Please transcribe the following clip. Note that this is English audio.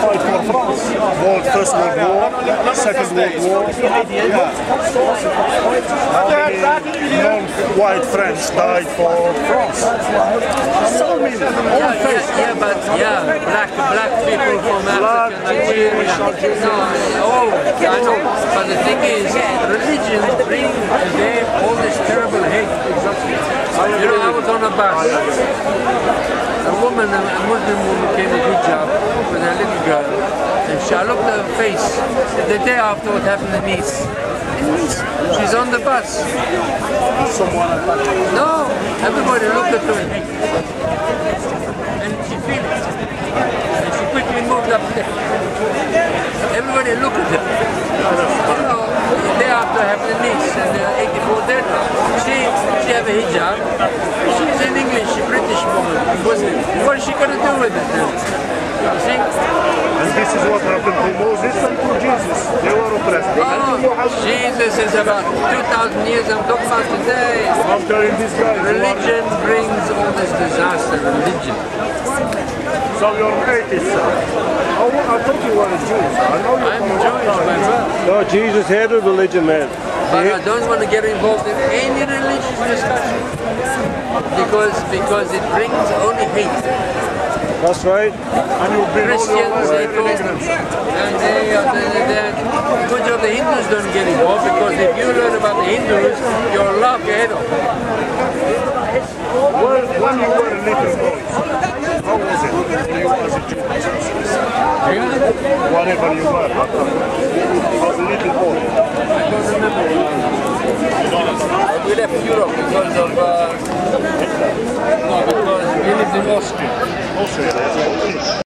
fight for France. First World War, Second World War. How many non-white French died for France? So many. Black people from Africa, Nigeria. No, I know. But the thing is, religion brings today all this terrible hate. You know, I was on a bus. A woman, a Muslim woman came with hijab with her little girl, and I looked at her face the day after what happened in Nice. She's on the bus. No, everybody looked at her and she feels it. And she quickly moved up there. Everybody looked at her. You know, the day after happened in Nice, and 84 dead. She had a hijab. She's in English, she's a British woman, Muslim. What is she going to do with it then? You see? And this is what happened to Moses and to Jesus. They were oppressed. Jesus is about 2,000 years. I'm talking about today. Religion brings all this disaster. Religion. So your mate is... I thought you were a Jew. I'm Jewish, my brother. No, Jesus hated religion, man. But I don't want to get involved in any religious discussion because it brings only hate. That's right. And you've been Christians, they go, and good job the Hindus don't get involved, because if you learn about the Hindus, you'll laugh your head off. When you were a little boy, how was it when you were a Jew? Whatever you were, as a little boy. I don't remember. We left Europe because of because we lived in Austria. Austria, that's all.